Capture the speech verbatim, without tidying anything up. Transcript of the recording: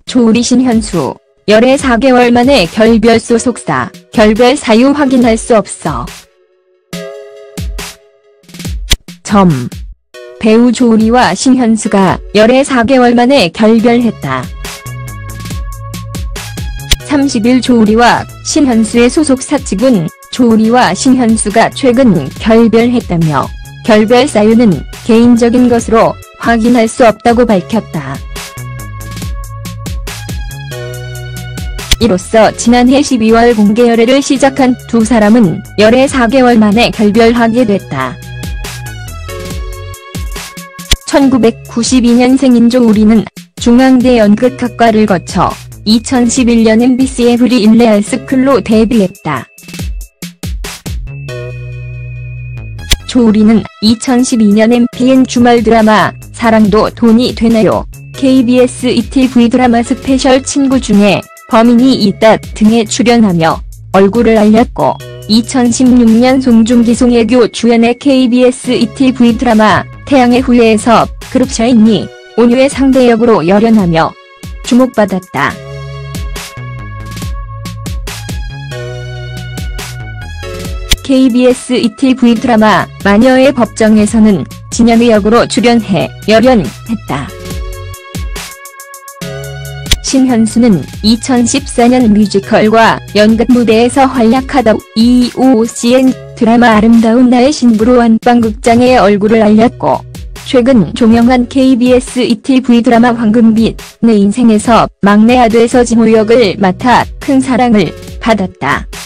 조우리 신현수, 열애 사 개월 만에 결별 소속사, 결별 사유 확인할 수 없어. 점. 배우 조우리와 신현수가 열애 사 개월 만에 결별했다. 삼십 일 조우리와 신현수의 소속사 측은 조우리와 신현수가 최근 결별했다며 결별 사유는 개인적인 것으로 확인할 수 없다고 밝혔다. 이로써 지난해 십이월 공개 열애를 시작한 두 사람은 열애 사 개월 만에 결별하게 됐다. 천구백구십이 년생인 조우리는 중앙대 연극학과를 거쳐 이천십일 년 엠비씨 에브리 일레알 스쿨로 데뷔했다. 조우리는 이천십이 년 엠피엔 주말 드라마 사랑도 돈이 되나요? 케이비에스 이티비 드라마 스페셜 친구 중에 범인이 있다 등에 출연하며 얼굴을 알렸고, 이천십육 년 송중기 송혜교 주연의 케이비에스 이티비 드라마 태양의 후예에서 그룹 샤이니 온유의 상대 역으로 열연하며 주목받았다. 케이비에스 이티비 드라마 마녀의 법정에서는 진현의 역으로 출연해 열연했다. 신현수는 이천십사 년 뮤지컬과 연극 무대에서 활약하다 이오씨엔 드라마 아름다운 나의 신부로 안방극장에 얼굴을 알렸고, 최근 종영한 케이비에스 이티비 드라마 황금빛 내 인생에서 막내 아들 서진호 역을 맡아 큰 사랑을 받았다.